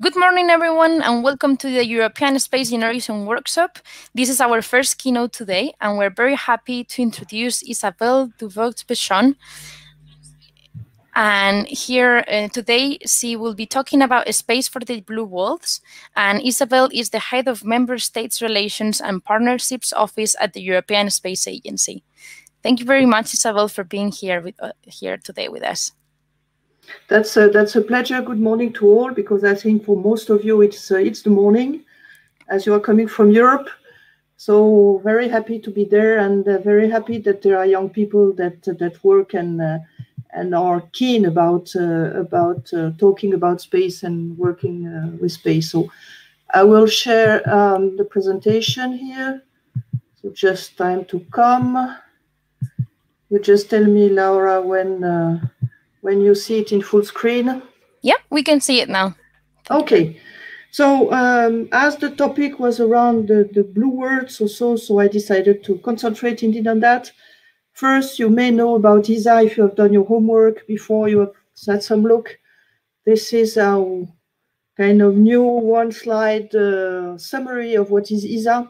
Good morning, everyone, and welcome to the European Space Innovation Workshop. This is our first keynote today, and we're very happy to introduce Isabelle Duvaux-Bechon. And here today, she will be talking about space for the blue worlds. And Isabelle is the head of Member States Relations and Partnerships Office at the European Space Agency. Thank you very much, Isabelle, for being here today with us. That's a pleasure. Good morning to all, because I think for most of you it's the morning, as you are coming from Europe. So very happy to be there, and very happy that there are young people that work and are keen about talking about space and working with space. So I will share the presentation here. So just time to come. You just tell me, Laura, when you see it in full screen. Yeah, we can see it now. Okay. So as the topic was around the blue worlds or so I decided to concentrate indeed on that. First, you may know about ESA if you have done your homework before, you have had some look. This is our kind of new one-slide summary of what is ESA.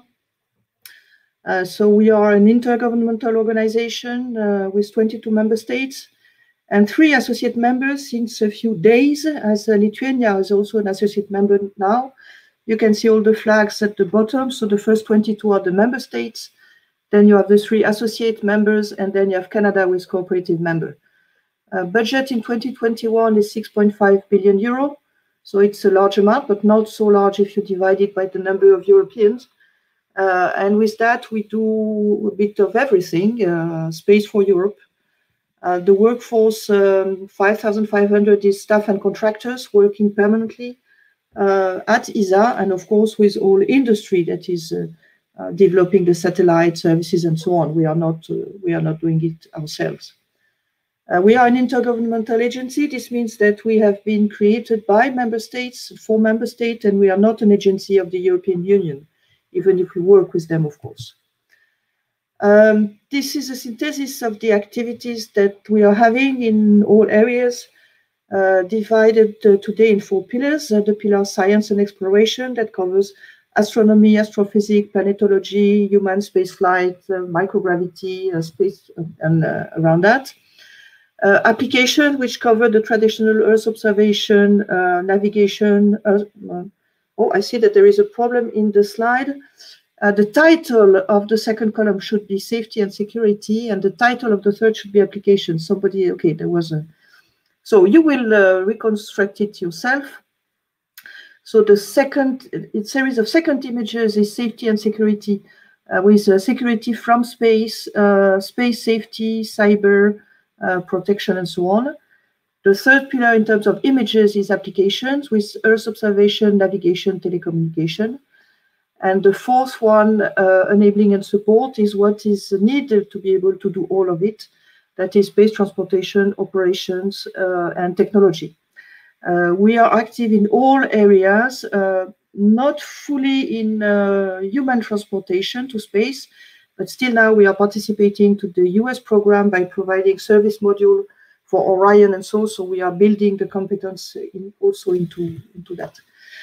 So we are an intergovernmental organization with 22 member states and 3 associate members since a few days, as Lithuania is also an associate member now. You can see all the flags at the bottom. So the first 22 are the member states. Then you have the 3 associate members, and then you have Canada with cooperative member. Budget in 2021 is 6.5 billion euro. So it's a large amount, but not so large if you divide it by the number of Europeans. And with that, we do a bit of everything, Space for Europe. The workforce, 5,500 is staff and contractors working permanently at ESA, and of course with all industry that is developing the satellite services and so on. We are not doing it ourselves. We are an intergovernmental agency. This means that we have been created by member states, for member states, and we are not an agency of the European Union, even if we work with them, of course. This is a synthesis of the activities that we are having in all areas, divided today in 4 pillars. The pillar science and exploration that covers astronomy, astrophysics, planetology, human spaceflight, microgravity, space, and around that. Application, which cover the traditional Earth observation, navigation. Oh, I see that there is a problem in the slide. The title of the second column should be safety and security, and the title of the third should be application. Somebody, okay, there was a... So you will reconstruct it yourself. So the second series of second images is safety and security, with security from space, space safety, cyber protection, and so on. The third pillar in terms of images is applications, with Earth observation, navigation, telecommunication. And the fourth one, enabling and support, is what is needed to be able to do all of it. That is space transportation, operations, and technology. We are active in all areas, not fully in human transportation to space, but still now we are participating to the US program by providing service module for Orion and so we are building the competence also into that.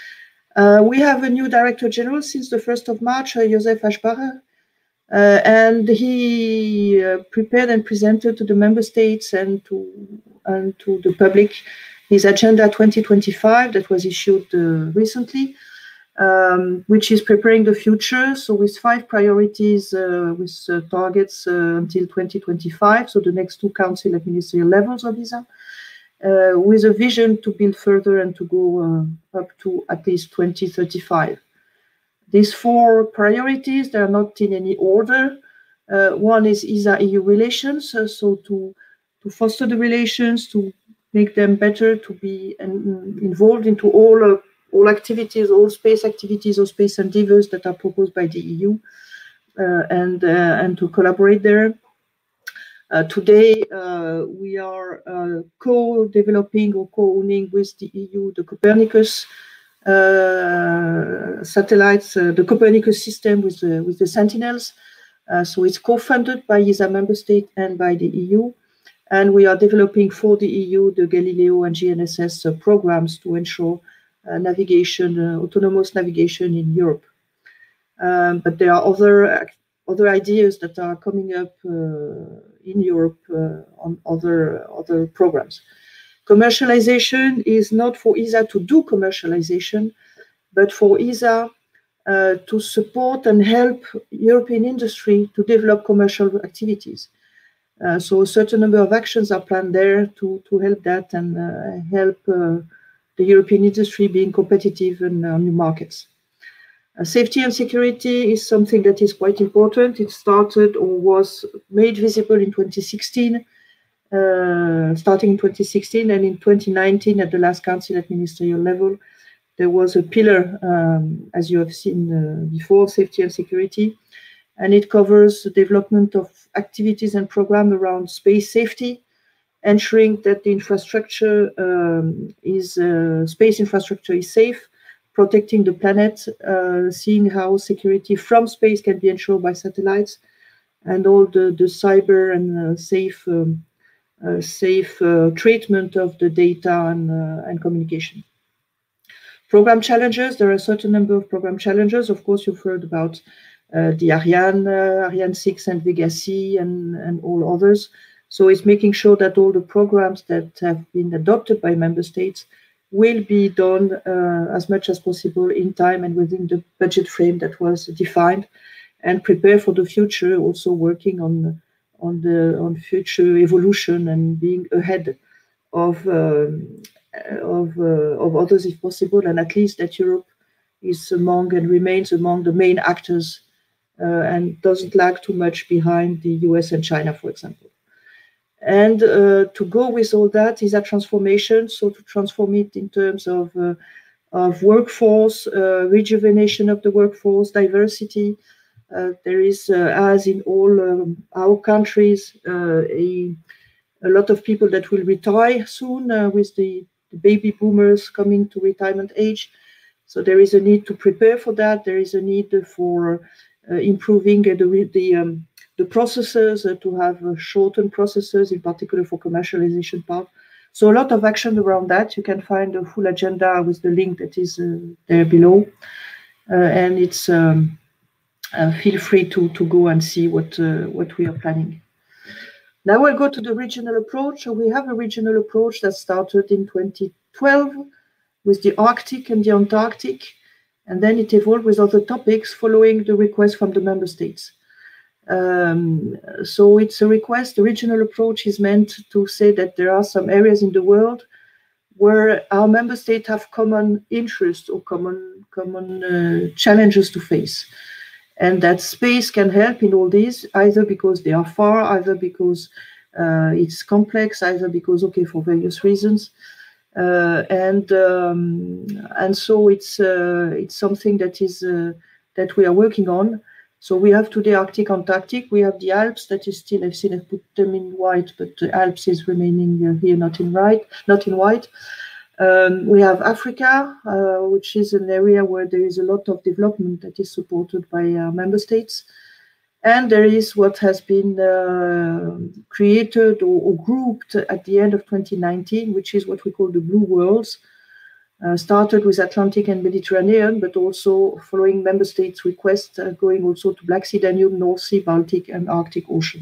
We have a new Director General since the 1st of March, Josef Aschbacher, and he prepared and presented to the member states and to the public his Agenda 2025 that was issued recently, which is preparing the future. So with 5 priorities, with targets until 2025, so the next 2 council and ministerial levels of ESA. With a vision to build further and to go up to at least 2035. These 4 priorities, they are not in any order. One is ESA-EU relations, so to foster the relations, to make them better, to be involved into all activities, all space activities or space endeavors that are proposed by the EU, and to collaborate there. Today, we are co-developing or co-owning with the EU the Copernicus satellites, the Copernicus system with the Sentinels. So it's co-funded by ESA member state and by the EU. And we are developing for the EU the Galileo and GNSS programs to ensure navigation, autonomous navigation in Europe. But there are other ideas that are coming up in Europe on other programs. Commercialization is not for ESA to do commercialization, but for ESA to support and help European industry to develop commercial activities. So a certain number of actions are planned there to help that and help the European industry being competitive in new markets. Safety and security is something that is quite important. It started or was made visible in 2016, starting in 2016, and in 2019 at the last council at ministerial level, there was a pillar, as you have seen before, safety and security, and it covers the development of activities and programs around space safety, ensuring that the infrastructure space infrastructure is safe, protecting the planet, seeing how security from space can be ensured by satellites, and all the cyber and safe treatment of the data and communication. Program challenges, there are a certain number of program challenges. Of course, you've heard about the Ariane 6 and Vega C and all others. So it's making sure that all the programs that have been adopted by member states will be done as much as possible in time and within the budget frame that was defined, and prepare for the future, also working on future evolution and being ahead of others if possible, and at least that Europe is among and remains among the main actors and doesn't lag too much behind the US and China, for example. And to go with all that is a transformation, so to transform it in terms of workforce, rejuvenation of the workforce, diversity. There is, as in all our countries, a lot of people that will retire soon with the baby boomers coming to retirement age. So there is a need to prepare for that. There is a need for improving the processes, to have shortened processes, in particular for commercialization part. So a lot of action around that. You can find a full agenda with the link that is there below. And it's feel free to go and see what we are planning. Now we'll go to the regional approach. So we have a regional approach that started in 2012 with the Arctic and the Antarctic, and then it evolved with other topics following the request from the member states. So it's a request. The regional approach is meant to say that there are some areas in the world where our member states have common interests or common challenges to face. And that space can help in all these, either because they are far, either because it's complex, either because, okay, for various reasons. And so it's something that is that we are working on. So we have today Arctic, Antarctic. We have the Alps that is still, I've seen, I've put them in white, but the Alps is remaining here, not in white. We have Africa, which is an area where there is a lot of development that is supported by member states. And there is what has been created or grouped at the end of 2019, which is what we call the Blue Worlds. Started with Atlantic and Mediterranean, but also following member states' requests, going also to Black Sea, Danube, North Sea, Baltic, and Arctic Ocean.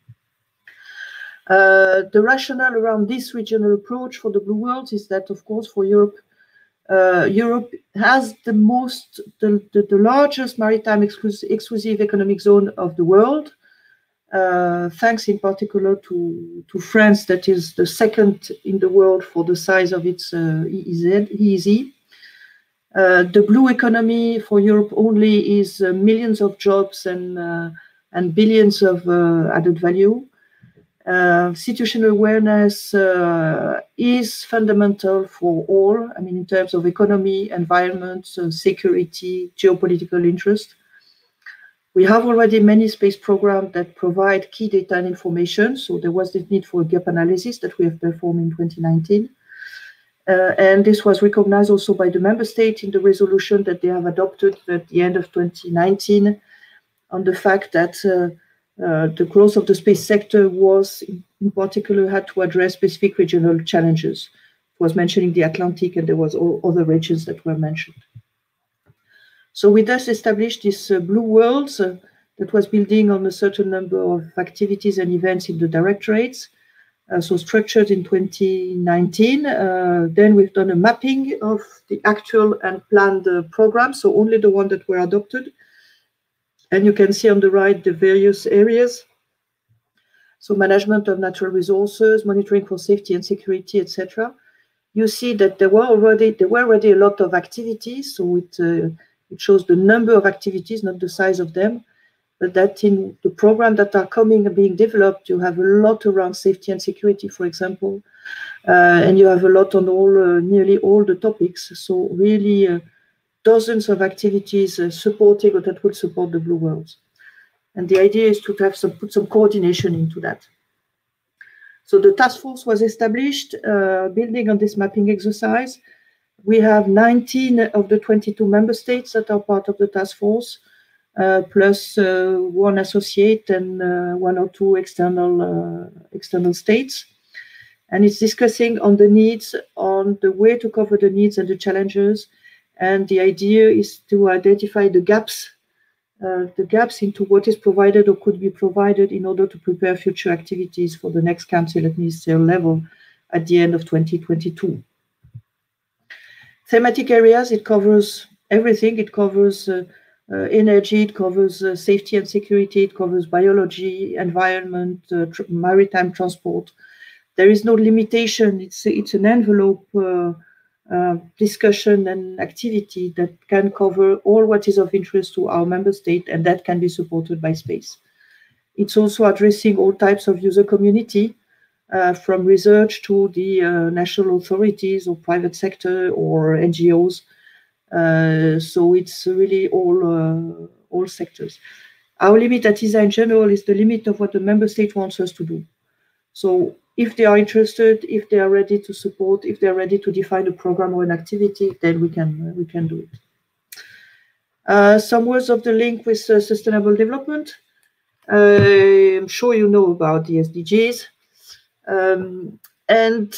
The rationale around this regional approach for the Blue Worlds is that, of course, for Europe, Europe has the largest maritime exclusive economic zone of the world, thanks in particular to France, that is the second in the world for the size of its EEZ. The blue economy for Europe only is millions of jobs and billions of added value. Situational awareness is fundamental for all, I mean, in terms of economy, environment, security, geopolitical interest. We have already many space programs that provide key data and information. So there was the need for a gap analysis that we have performed in 2019. And this was recognized also by the member state in the resolution that they have adopted at the end of 2019 on the fact that the growth of the space sector was, in particular, had to address specific regional challenges. was mentioning the Atlantic, and there was all other regions that were mentioned. So we thus established this Blue Worlds that was building on a certain number of activities and events in the directorates. So structured in 2019. Then we've done a mapping of the actual and planned programs, so only the ones that were adopted. And you can see on the right the various areas. So management of natural resources, monitoring for safety and security, etc. You see that there were already a lot of activities. So it shows the number of activities, not the size of them. But that in the program that are coming and being developed, you have a lot around safety and security, for example, and you have a lot on nearly all the topics. So really dozens of activities supporting or that will support the Blue Worlds. And the idea is to have put some coordination into that. So the task force was established, building on this mapping exercise. We have 19 of the 22 member states that are part of the task force. Plus one associate and one or two external states. And it's discussing on the needs, on the way to cover the needs and the challenges. And the idea is to identify the gaps into what is provided or could be provided in order to prepare future activities for the next council at ministerial level at the end of 2022. Thematic areas, it covers everything. It covers energy, it covers safety and security, it covers biology, environment, maritime transport. There is no limitation. It's an envelope discussion and activity that can cover all what is of interest to our member state, and that can be supported by SPACE. It's also addressing all types of user community, from research to the national authorities or private sector or NGOs. So it's really all sectors. Our limit at ESA in general is the limit of what the member state wants us to do. So if they are interested, if they are ready to support, if they are ready to define a program or an activity, then we can do it. Some words of the link with sustainable development. I'm sure you know about the SDGs, and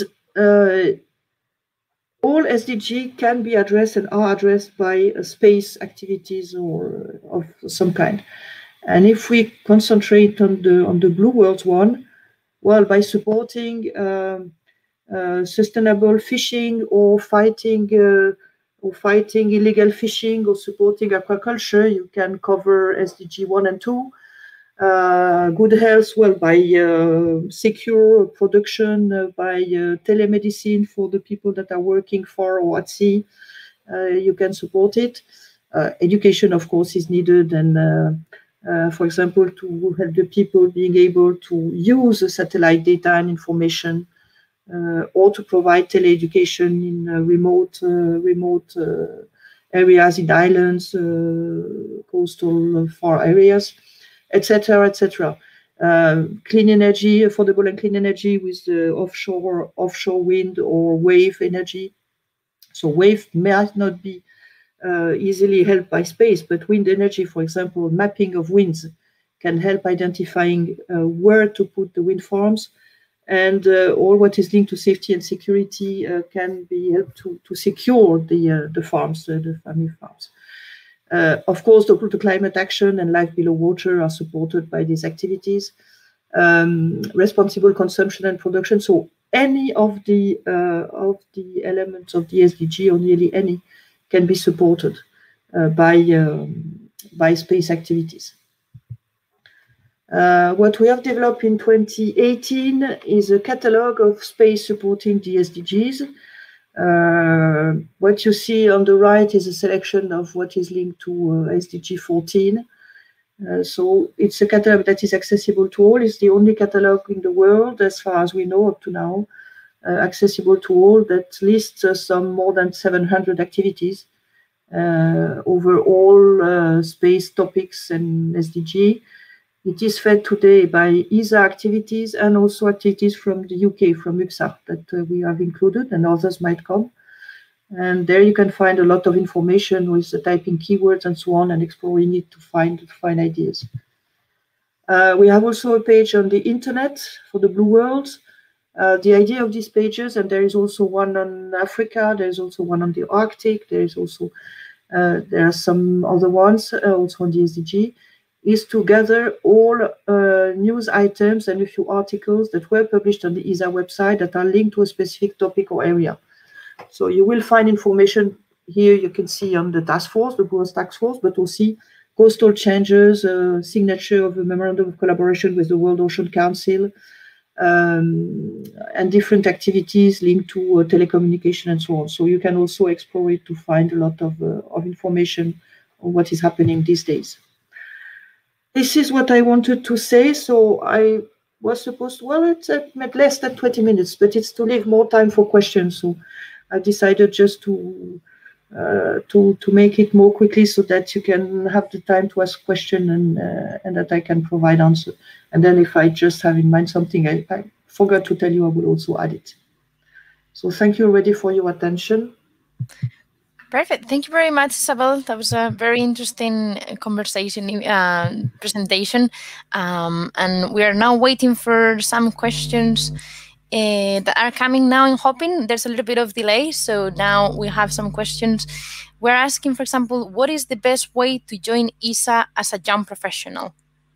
all SDG can be addressed and are addressed by space activities or of some kind. And if we concentrate on the Blue Worlds one, well, by supporting sustainable fishing or fighting illegal fishing or supporting aquaculture, you can cover SDG 1 and 2. Good health, well, by secure production, by telemedicine for the people that are working far or at sea, you can support it. Education, of course, is needed, and for example, to help the people being able to use the satellite data and information, or to provide teleeducation in remote areas, in islands, coastal, far areas, etc., etc. Clean energy, affordable and clean energy with the offshore wind or wave energy. So wave might not be easily helped by space, but wind energy, for example, mapping of winds can help identifying where to put the wind farms, and all what is linked to safety and security can be helped to secure the farms, the family farms. Of course, the climate action and life below water are supported by these activities. Responsible consumption and production. So any of the elements of the SDG, or nearly any, can be supported by space activities. What we have developed in 2018 is a catalog of space supporting the SDGs. What you see on the right is a selection of what is linked to SDG 14. So it's a catalog that is accessible to all. It's the only catalog in the world, as far as we know up to now, accessible to all, that lists some more than 700 activities over all space topics and SDG. It is fed today by ESA activities and also activities from the UK, from UPSA, that we have included, and others might come. And there you can find a lot of information with typing keywords and so on, and exploring it to find ideas. We have also a page on the internet for the Blue Worlds. The idea of these pages, and there is also one on Africa, there is also one on the Arctic, there is also there are some other ones also on the SDG, is to gather all news items and a few articles that were published on the ESA website that are linked to a specific topic or area. So you will find information here. You can see on the task force, the Growth Task Force, but also coastal changes, signature of a memorandum of collaboration with the World Ocean Council, and different activities linked to telecommunication and so on. So you can also explore it to find a lot of information on what is happening these days. This is what I wanted to say. So I was supposed to, well, it's less than 20 minutes, but it's to leave more time for questions. So I decided just to make it more quickly so that you can have the time to ask questions and that I can provide answer. And then if I just have in mind something I forgot to tell you, I will also add it. So thank you already for your attention. Perfect. Thank you very much, Isabel. That was a very interesting conversation, presentation. And we are now waiting for some questions that are coming now in Hopin. There's a little bit of delay, so now we have some questions. We're asking, for example, what is the best way to join ESA as a young professional?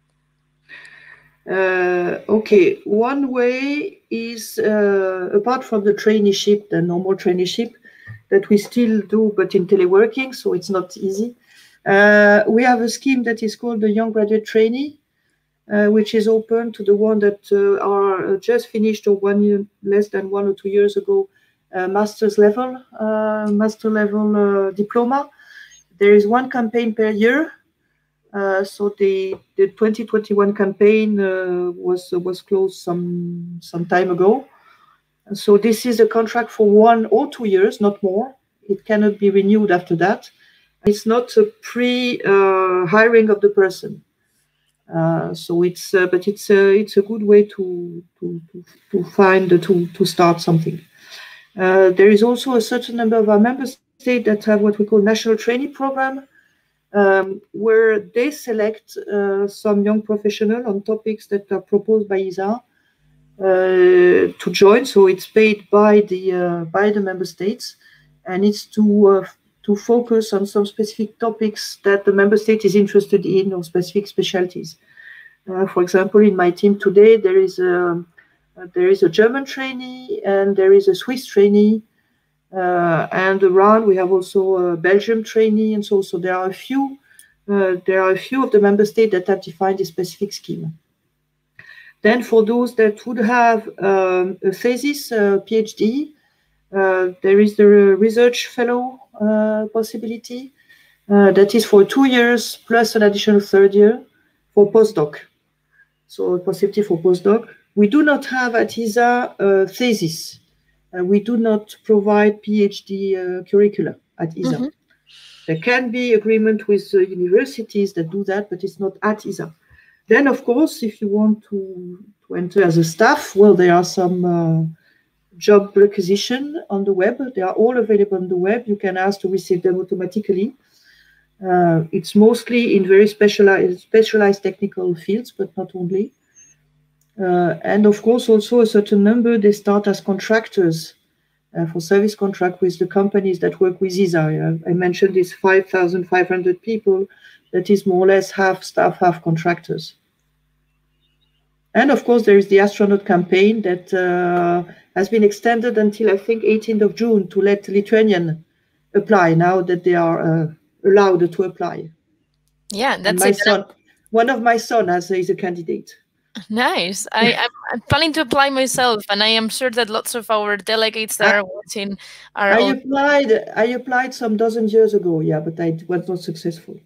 Okay, one way is, apart from the traineeship, the normal traineeship that we still do, but in teleworking, so it's not easy. We have a scheme that is called the Young Graduate Trainee, which is open to the one that are just finished or 1 year, less than 1 or 2 years ago, master level diploma. There is one campaign per year. So the 2021 campaign was closed some time ago. So this is a contract for 1 or 2 years, not more. It cannot be renewed after that. It's not a pre-hiring of the person. So it's but it's a good way to start something. There is also a certain number of our member states that have what we call national training program, where they select some young professional on topics that are proposed by ESA to join. So it's paid by the member states, and it's to focus on some specific topics that the member state is interested in, or specific specialties. For example, in my team today, there is a German trainee and there is a Swiss trainee, and around we have also a Belgium trainee, and so there are a few of the member states that have defined a specific scheme. Then for those that would have a thesis, PhD, there is the research fellow possibility that is for 2 years plus an additional 3rd year for postdoc. So a possibility for postdoc. We do not have at ESA a thesis. We do not provide PhD curricula at ESA. Mm-hmm. There can be agreement with universities that do that, but it's not at ESA. Then, of course, if you want to enter as a staff, well, there are some job requisition on the web. They are all available on the web. You can ask to receive them automatically. It's mostly in very specialized technical fields, but not only. And of course, also a certain number, they start as contractors for service contract with the companies that work with ESA. I mentioned this 5,500 people. That is more or less half staff, half contractors. And of course, there is the astronaut campaign that has been extended until, I think, 18th of June to let Lithuanians apply now that they are allowed to apply. Yeah, that's my son. One of my sons is a candidate. Nice. I'm planning to apply myself, and I am sure that lots of our delegates that are watching are. I applied some dozen years ago, yeah, but I was not successful.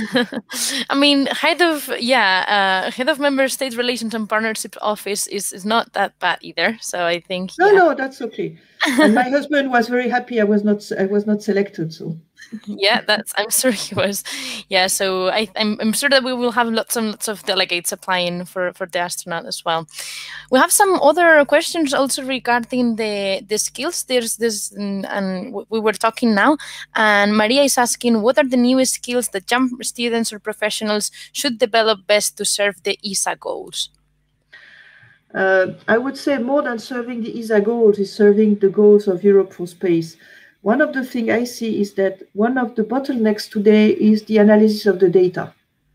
I mean, head of member state relations and partnership office is not that bad either. So I think no, that's okay. And my husband was very happy I was not selected. So yeah, I'm sure he was. Yeah, so I'm sure that we will have lots and lots of delegates applying for the astronaut as well. We have some other questions also regarding the skills. There's this, and we were talking now, and Maria is asking, what are the newest skills that young students or professionals should develop best to serve the ESA goals? I would say more than serving the ESA goals is serving the goals of Europe for space. One of the things I see is that one of the bottlenecks today is the analysis of the data.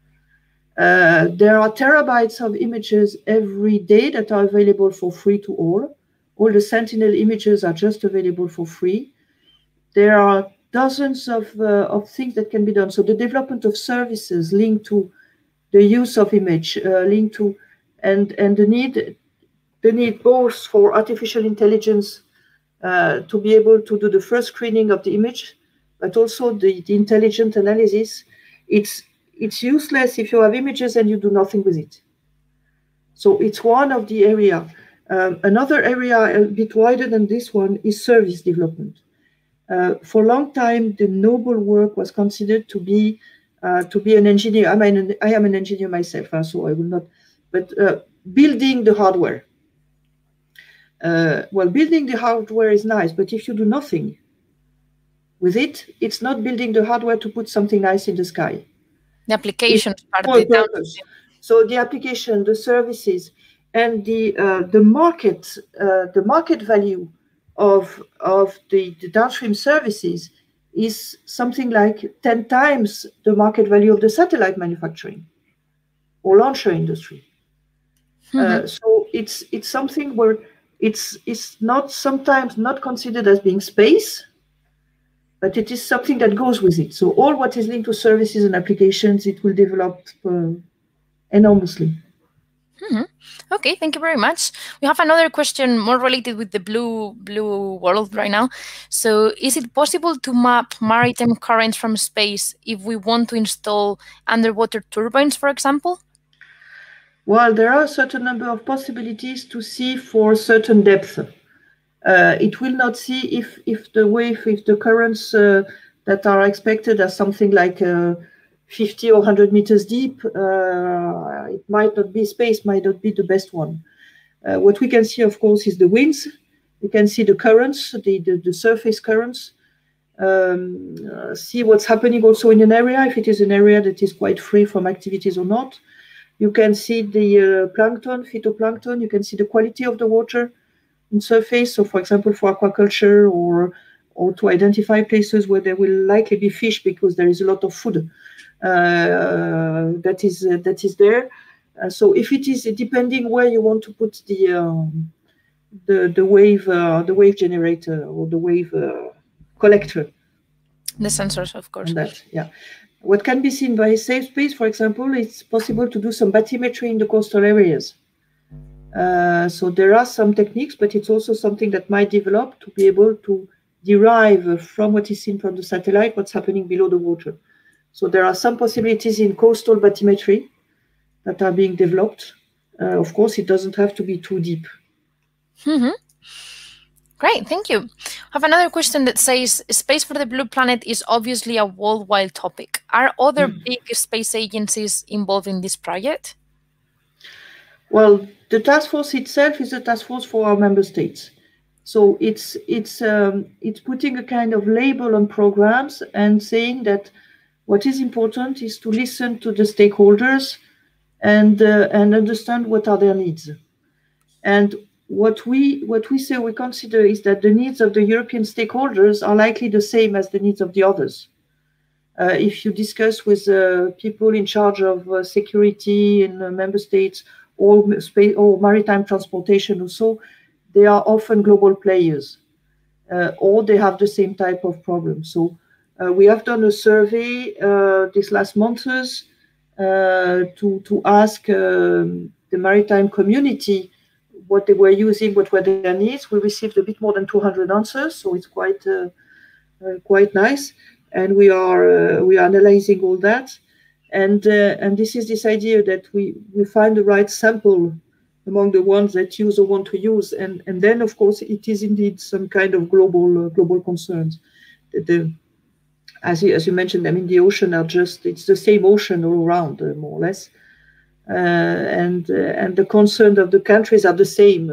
There are terabytes of images every day that are available for free to all. All the Sentinel images are just available for free. There are dozens of things that can be done. So the development of services linked to the use of image, linked to, and the need both for artificial intelligence to be able to do the first screening of the image, but also the intelligent analysis. It's useless if you have images and you do nothing with it. So it's one of the area. Another area a bit wider than this one is service development. For a long time, the noble work was considered to be an engineer. I am an engineer myself, so I will not. But building the hardware. Well, building the hardware is nice, but if you do nothing with it, it's not building the hardware to put something nice in the sky. The application part of the So the application, the services, and the market value of the downstream services is something like 10 times the market value of the satellite manufacturing or launcher industry. So it's something where it's not sometimes not considered as being space, but it is something that goes with it. So all what is linked to services and applications, it will develop enormously. Okay, thank you very much. We have another question more related with the blue world right now. So is it possible to map maritime currents from space if we want to install underwater turbines, for example? Well, there are a certain number of possibilities to see for certain depth. It will not see if the currents that are expected are something like 50 or 100 meters deep. It might not be space, might not be the best one. What we can see, of course, is the winds. We can see the currents, the surface currents. See what's happening also in an area, if it is an area that is quite free from activities or not. You can see the plankton, phytoplankton. You can see the quality of the water in surface. So, for example, for aquaculture or to identify places where there will likely be fish because there is a lot of food that is there. So, if it is depending where you want to put the wave generator or the wave collector, the sensors, of course. That, yeah. What can be seen by Safe Space, for example, it's possible to do some bathymetry in the coastal areas. So there are some techniques, but it's also something that might develop to be able to derive from what is seen from the satellite what's happening below the water. So there are some possibilities in coastal bathymetry that are being developed. Of course, it doesn't have to be too deep. Great, thank you. I have another question that says, Space for the Blue Planet is obviously a worldwide topic. Are other big space agencies involved in this project? Well, the task force itself is a task force for our member states. So it's putting a kind of label on programs and saying that what is important is to listen to the stakeholders and understand what are their needs. And what we say we consider is that the needs of the European stakeholders are likely the same as the needs of the others. If you discuss with people in charge of security in member states or maritime transportation or so, they are often global players, or they have the same type of problem. So we have done a survey this last months to ask the maritime community what they were using, what were their needs. We received a bit more than 200 answers, so it's quite nice. And we are analyzing all that, and this is this idea that we find the right sample among the ones that use or want to use, and then of course it is indeed some kind of global concerns. As you mentioned, I mean the ocean it's the same ocean all around more or less. And the concern of the countries are the same.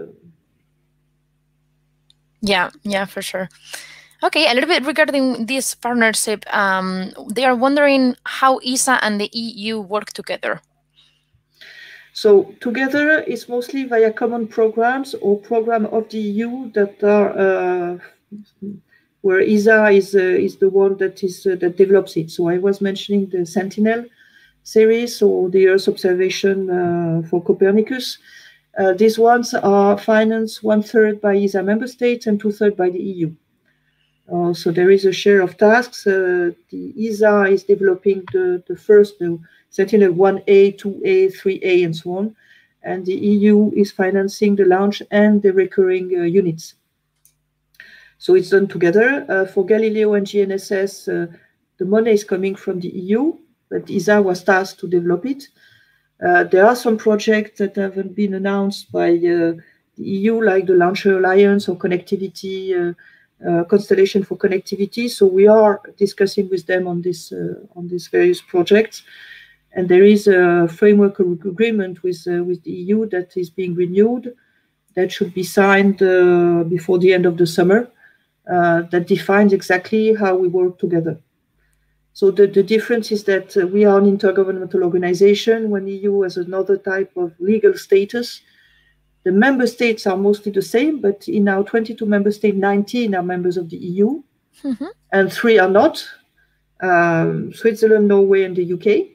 Yeah, for sure. Okay, a little bit regarding this partnership. They are wondering how ESA and the EU work together. So together, it's mostly via common programs or program of the EU that are where ESA is the one that that develops it. So I was mentioning the Sentinel series or the Earth observation for Copernicus. These ones are financed 1/3 by ESA member states and 2/3 by the EU. So there is a share of tasks. The ESA is developing the first, the Sentinel 1A, 2A, 3A, and so on. And the EU is financing the launch and the recurring units. So it's done together. For Galileo and GNSS, the money is coming from the EU, but ESA was tasked to develop it. There are some projects that haven't been announced by the EU, like the Launcher Alliance or Connectivity, Constellation for Connectivity. So we are discussing with them on these various projects. And there is a framework agreement with the EU that is being renewed, that should be signed before the end of the summer, that defines exactly how we work together. So the difference is that we are an intergovernmental organization, when EU has another type of legal status. The member states are mostly the same, but in our 22 member states, 19 are members of the EU, and 3 are not, Switzerland, Norway, and the UK.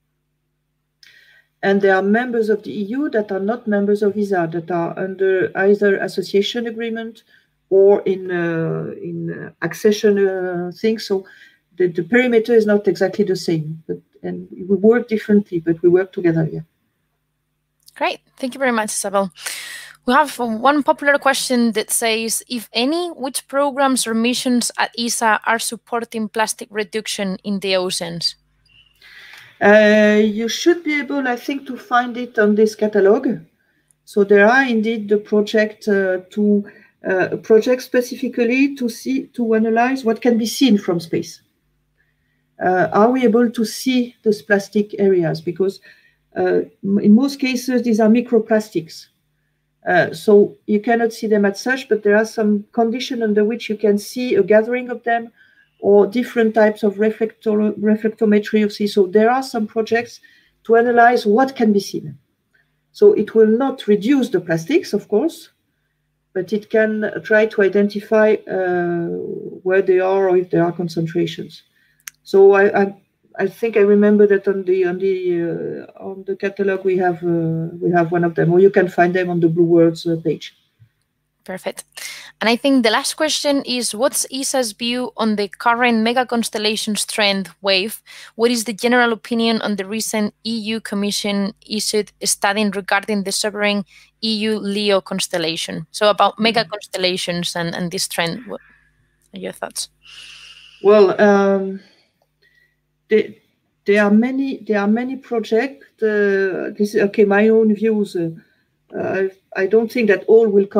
And there are members of the EU that are not members of ESA, that are under either association agreement or in accession things. So the perimeter is not exactly the same, and we work differently, but we work together. Yeah. Great, thank you very much, Isabel. We have one popular question that says, if any, which programs or missions at ESA are supporting plastic reduction in the oceans? You should be able, I think, to find it on this catalog. So there are indeed the project project specifically to analyze what can be seen from space. Are we able to see these plastic areas? Because in most cases, these are microplastics. So you cannot see them as such, but there are some conditions under which you can see a gathering of them, or different types of reflectometry of sea. So there are some projects to analyze what can be seen. So it will not reduce the plastics, of course, but it can try to identify where they are or if there are concentrations. So I think I remember that on the catalog we have one of them, or you can find them on the Blue Worlds page. Perfect. And I think the last question is, what's ESA's view on the current mega constellations trend wave? What is the general opinion on the recent EU Commission issued study regarding the sovereign EU LEO constellation? So about mega constellations and this trend, what are your thoughts? Well, there are many projects. This is okay. My own views. I don't think that all will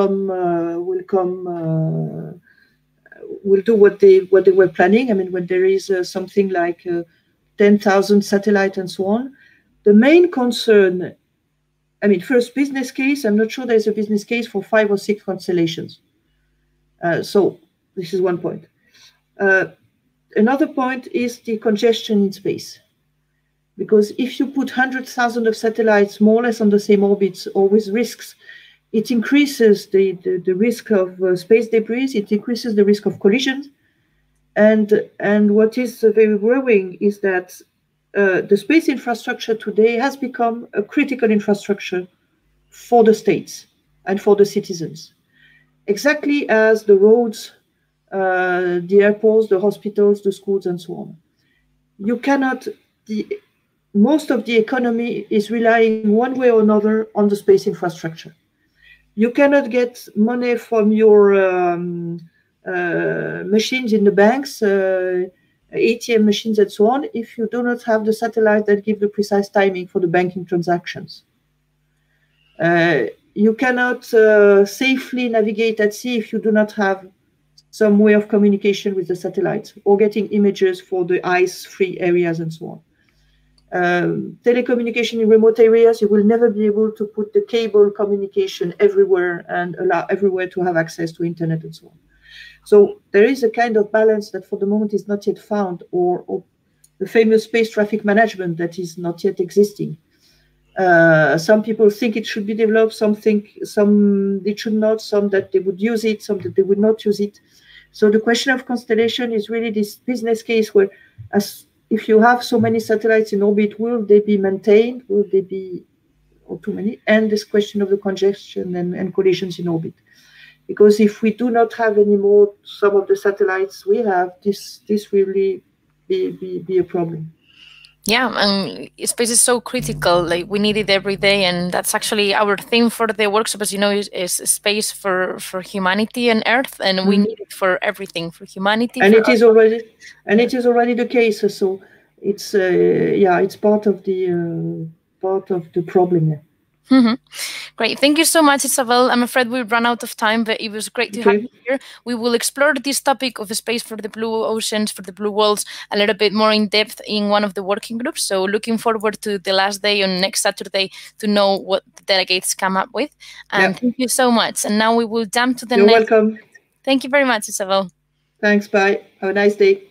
do what they were planning. I mean, when there is something like 10,000 satellites and so on, the main concern, I mean, first business case, I'm not sure there's a business case for 5 or 6 constellations. So this is one point. Another point is the congestion in space. Because if you put 100,000 of satellites more or less on the same orbits or with risks, it increases the risk of space debris, it increases the risk of collisions. And what is very worrying is that the space infrastructure today has become a critical infrastructure for the states and for the citizens. Exactly as the roads, the airports, the hospitals, the schools, and so on. You cannot... Most of the economy is relying one way or another on the space infrastructure. You cannot get money from your machines in the banks, ATM machines and so on, if you do not have the satellite that give the precise timing for the banking transactions. You cannot safely navigate at sea if you do not have some way of communication with the satellites or getting images for the ice-free areas and so on. Telecommunication in remote areas, you will never be able to put the cable communication everywhere and allow everywhere to have access to internet and so on. So there is a kind of balance that for the moment is not yet found, or the famous space traffic management that is not yet existing. Some people think it should be developed, some think it should not, some that they would use it, some that they would not use it. So the question of constellation is really this business case where, if you have so many satellites in orbit, will they be maintained? Will they be too many? And this question of the congestion and collisions in orbit. Because if we do not have anymore some of the satellites we have, this will really be a problem. Yeah, and space is so critical. Like, we need it every day, and that's actually our theme for the workshop. As you know, is space for humanity and Earth, and we need it for everything, for humanity. And it is already the case. So it's it's part of the problem. Yeah. Mm-hmm. Great. Thank you so much, Isabel. I'm afraid we've run out of time, but it was great to have you here. We will explore this topic of space for the blue oceans, for the blue worlds, a little bit more in depth in one of the working groups. So looking forward to the last day on next Saturday to know what the delegates come up with. And thank you so much. And now we will jump to the next. You're welcome. Thank you very much, Isabel. Thanks. Bye. Have a nice day.